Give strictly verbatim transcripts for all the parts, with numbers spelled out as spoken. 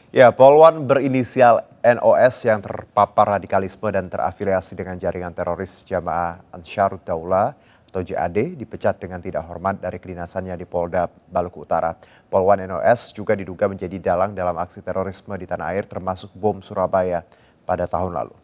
Ya, Polwan berinisial N O S yang terpapar radikalisme dan terafiliasi dengan jaringan teroris Jamaah Ansharud Daulah atau J A D dipecat dengan tidak hormat dari kedinasannya di Polda Maluku Utara. Polwan N O S juga diduga menjadi dalang dalam aksi terorisme di tanah air termasuk bom Surabaya pada tahun lalu.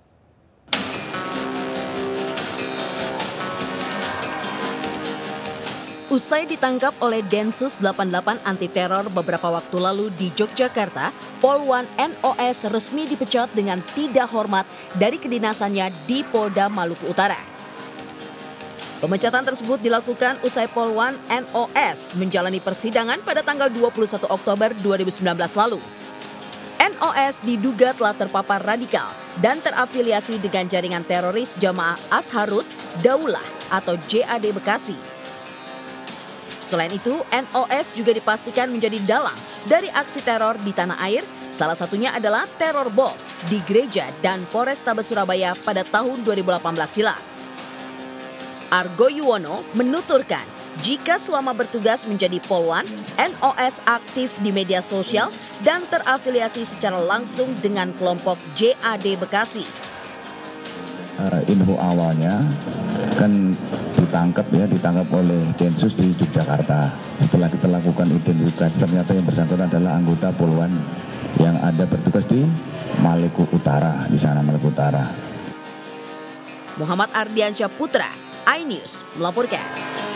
Usai ditangkap oleh Densus delapan puluh delapan anti teror beberapa waktu lalu di Yogyakarta, Polwan N O S resmi dipecat dengan tidak hormat dari kedinasannya di Polda Maluku Utara. Pemecatan tersebut dilakukan usai Polwan N O S menjalani persidangan pada tanggal dua puluh satu Oktober dua ribu sembilan belas lalu. N O S diduga telah terpapar radikal dan terafiliasi dengan jaringan teroris Jamaah Ansharud Daulah atau J A D Bekasi. Selain itu, N O S juga dipastikan menjadi dalang dari aksi teror di tanah air, salah satunya adalah teror bom di gereja dan Polrestabes Surabaya pada tahun dua ribu delapan belas silam. Argo Yuwono menuturkan, jika selama bertugas menjadi Polwan, N O S aktif di media sosial dan terafiliasi secara langsung dengan kelompok J A D Bekasi. Uh, info awalnya kan ditangkap ya ditangkap oleh Densus di Yogyakarta. Setelah kita lakukan identifikasi ternyata yang bersangkutan adalah anggota Polwan yang ada bertugas di Maluku Utara, di sana Maluku Utara. Muhammad Ardiansyah Putra, iNews melaporkan.